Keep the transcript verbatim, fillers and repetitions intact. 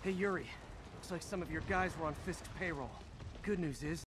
Hey, Yuri. Looks like some of your guys were on Fisk's payroll. Good news is,